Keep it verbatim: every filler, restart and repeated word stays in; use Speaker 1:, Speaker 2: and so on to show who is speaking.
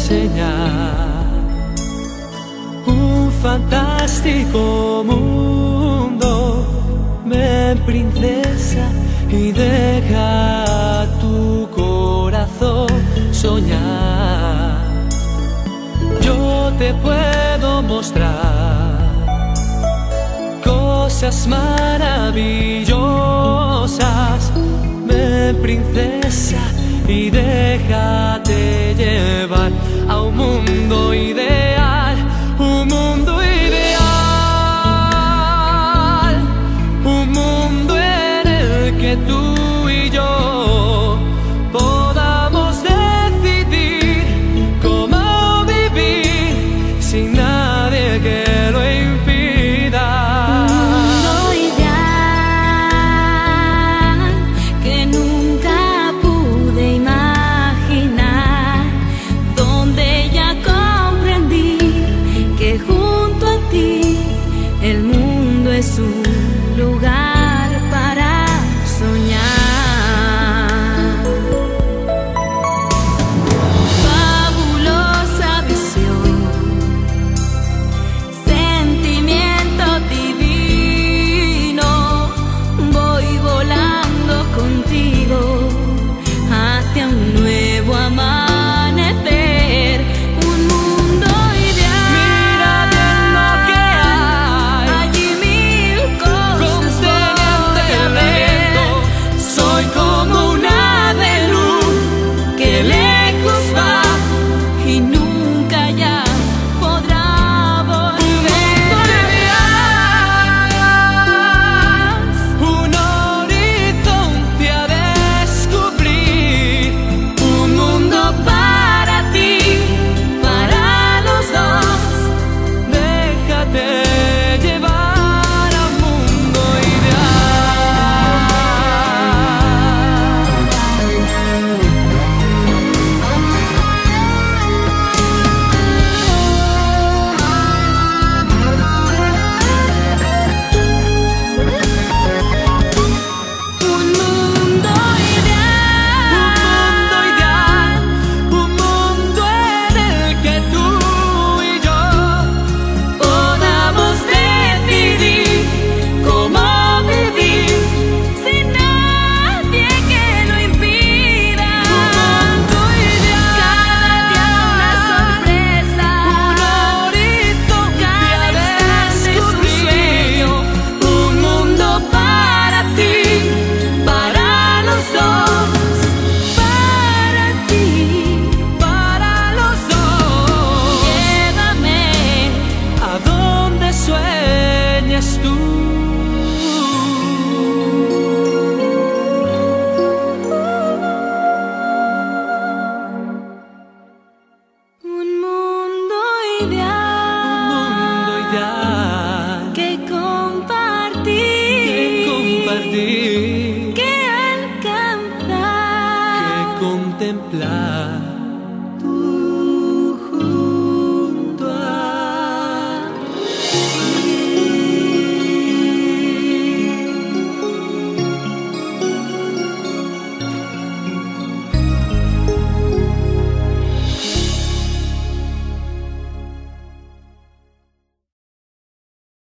Speaker 1: enseñar un fantástico mundo. Ven, princesa, y deja tu corazón soñar. Yo te puedo mostrar cosas maravillosas. Ven, princesa, y déjate llevar a un mundo ideal, un mundo ideal, un mundo en el que tú y yo podamos decidir cómo vivir sin nadie que lo impida.
Speaker 2: Es un lugar para soñar. Fabulosa visión, sentimiento divino. Voy volando contigo hacia un nuevo amanecer. Un mundo ideal. Mira bien lo que hay. Allí soy como una de luz que lejos va y nunca ya podrá volver. Un horizonte a descubrir, un mundo para ti, para los dos. Déjate llevar a un mundo que compartir,
Speaker 1: que compartir,
Speaker 2: que alcanzar,
Speaker 1: que contemplar.